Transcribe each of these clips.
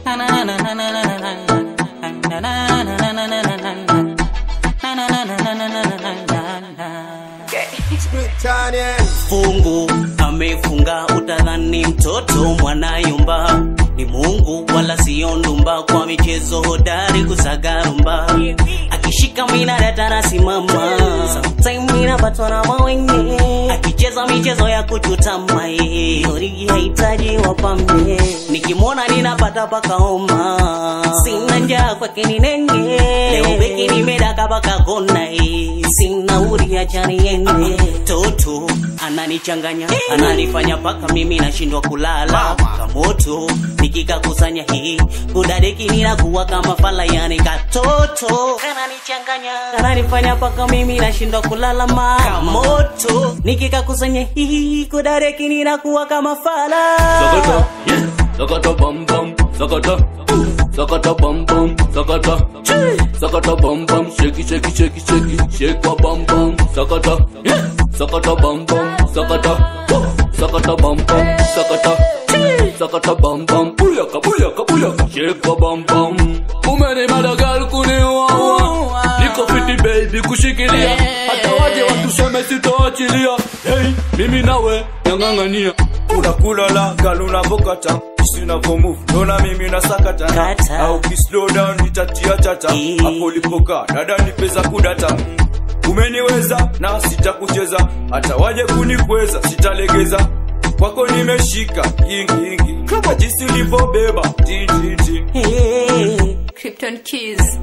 Fungu amefunga utadhani mtoto mwanayumba, ni Mungu wala sio ndumba, kwa michezo hodari kusagarumba, akishika mina data nasimama, sometime mina batona mawenge, akicheza michezo ya kuchutama, origi haitaji wapambe, nikimwona ninapata paka homa, sina njaa kwa kininenge, leo beki nimedaka paka kona, sina uri achani yenge, toto ananichanganya, ananifanya paka mimi nashindwa kulala, kamoto nikikakusanya hii kudadeki ninakuwa kama fala, yani katoto ananichanganya, ananifanya paka mimi nashindwa kulala, kamoto nikikakusanya hii kudadeki ninakuwa kama fala. Sakata, yeah, sakata bam bam, sakata, sakata bam bam, sakata, sakata bam bam, shake shake shake shake, shake wa bam bam, sakata, yeah, sakata bam bam, sakata, sakata bam bam, sakata, sakata bam bam, buyaka buyaka buyaka, shake wa bam bam. Umeni madagal kuniwawa, niko fiti baby kushikilia, hata waje watuseme sitoachilia, hey, mimi nawe nyang'ang'ania. Unakula la galuna vokata, kisi unavomove, dona mimi nasakata, au kislow down nitatia chata, hapo lipoka, dada nipeza kudata. Umeniweza na sitakucheza, hata waje kunikweza sitalegeza, kwako nimeshika yingi yingi, kama jinsi ulivobeba titi. Krypton Keys.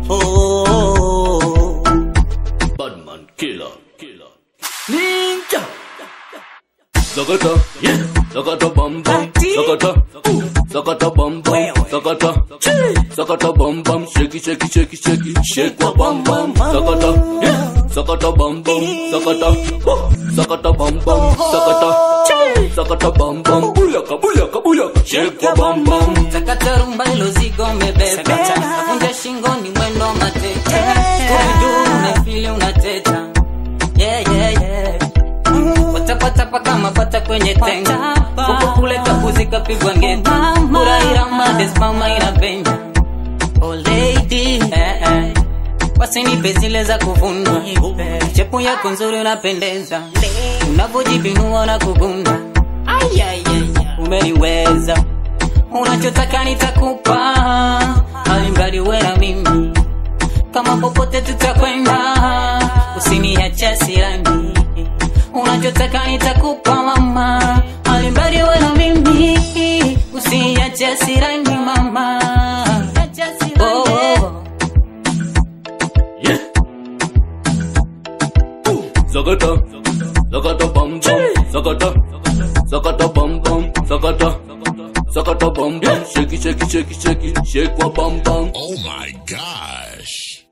Oh, Badman killer, killer, ninja. Sakata, yeah, sakata bam bam, sakata, sakata bam bam, sakata, sakata bam bam, shake shake shake shake, shake wa bam bam, sakata, yeah, sakata bam bam, sakata, sakata bam bam, sakata, sakata bam bam, buyaka buyaka buyaka, shake wa bam bam. Sakata rumba ilo zigo mebebe, navunja shingo ni mwendo matete, Scooby-Doo unafili unateta, yeah yeah yeah. Watapata paka mapata kwenye tenga, kuko kule kapuzi kapigwa ngeta, mura irama desmama inapenya, oh lady, basi nipe zile za kuvunda, shepu yako nzuri unapendeza, unavojibinua na kugunda, umeniweza, unachotaka nitakupa, alimradi uwe na mimi, kama popote tutakwenda, usiniache sirani, unachotaka nitakupa mama, alimradi uwe na mimi, usiniache sirani mama. Oh. Yeah. Sakata, sakata bam bam, sakata, sakata bam bam, sakata, sakata bam bam, shake shake shake shake, shake wa bam bam. Oh my gosh.